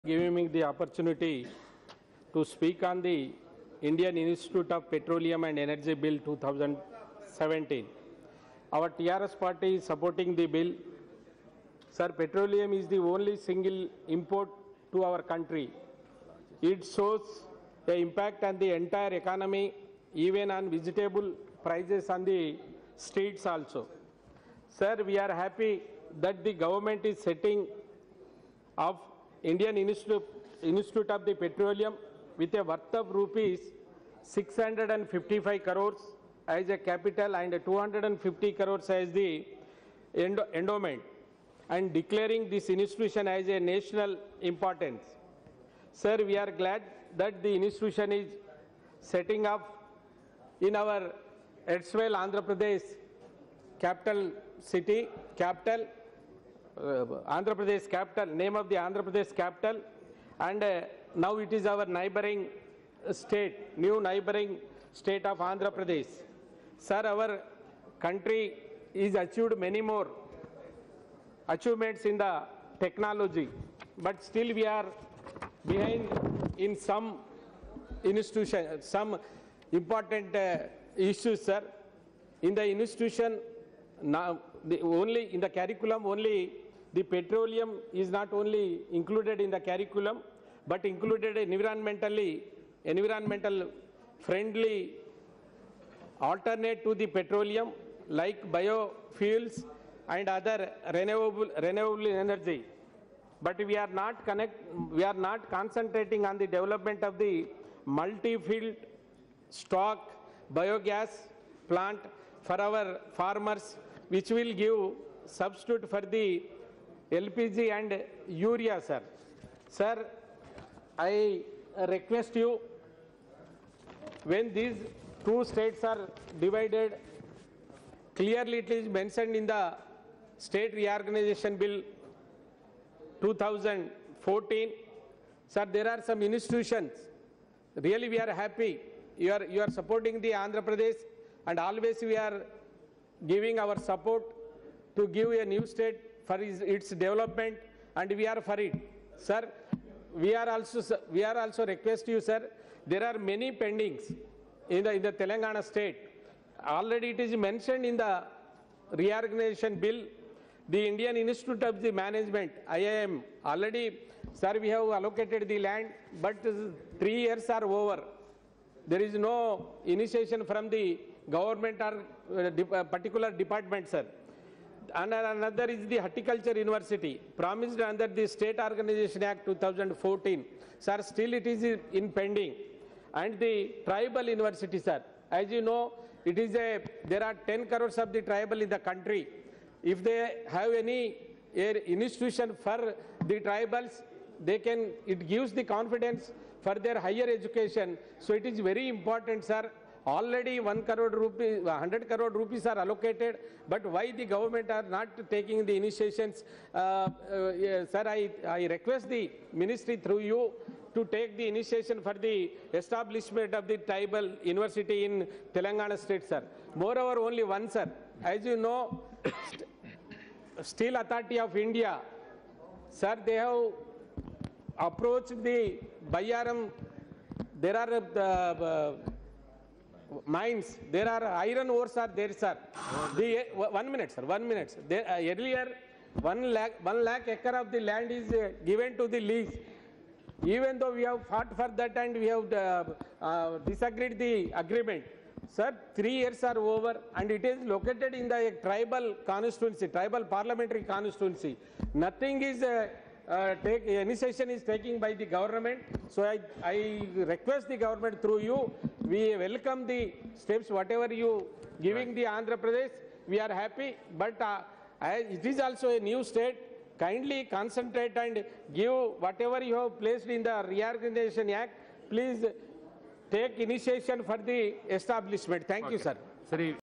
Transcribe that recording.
Giving me the opportunity to speak on the Indian Institute of Petroleum and Energy Bill 2017. Our TRS party is supporting the bill. Sir, petroleum is the only single import to our country. It shows the impact on the entire economy, even on vegetable prices on the streets also. Sir, we are happy that the government is setting up Indian Institute of the Petroleum with a worth of rupees 655 crores as a capital and 250 crores as the endowment, and declaring this institution as a national importance. Sir, we are glad that the institution is setting up in our erstwhile Andhra Pradesh capital city, Andhra Pradesh capital, name of the Andhra Pradesh capital, and now it is our neighboring state, new neighboring state of Andhra Pradesh. Sir, our country is achieved many more achievements in the technology, but still we are behind in some institutions, some important issues, sir. In the institution, now only in the curriculum, only the petroleum is not only included in the curriculum, but included environmental friendly alternate to the petroleum like biofuels and other renewable energy. But we are not concentrating on the development of the multi-field stock biogas plant for our farmers, which will give substitute for the LPG and urea, sir. Sir, I request you, when these two states are divided, clearly it is mentioned in the State Reorganization Bill 2014. Sir, there are some institutions. Really, we are happy. You are supporting the Andhra Pradesh, and always we are giving our support to give a new state for its development, and we are for it. Sir, we are also request you, sir, there are many pendings in the Telangana state. Already it is mentioned in the reorganization bill, the Indian Institute of the Management, IIM, already, sir, we have allocated the land, but 3 years are over. There is no initiation from the government or particular department, sir. And another is the Horticulture University, promised under the State Organization Act 2014. Sir, still it is in pending. And the tribal university, sir, as you know, there are 10 crores of the tribal in the country. If they have any institution for the tribals, it gives the confidence for their higher education. So it is very important, sir. Already 100 crore rupees are allocated, but why the government are not taking the initiations? Sir, I request the ministry through you to take the initiation for the establishment of the tribal university in Telangana state, sir. Moreover, only one, sir. As you know, Steel Authority of India, sir, they have approached the Bayaram. There are mines, there are iron ores are there, sir. 1 minute, sir, 1 minute. Earlier, 1 lakh acre of the land is given to the lease. Even though we have fought for that and we have disagreed the agreement, sir, 3 years are over, and it is located in the tribal constituency, tribal parliamentary constituency. Nothing is initiation is taken by the government. So I request the government through you, we welcome the steps, whatever you giving the Andhra Pradesh, we are happy, but it is also a new state. Kindly concentrate and give whatever you have placed in the Reorganization Act. Please take initiation for the establishment. Thank you, sir.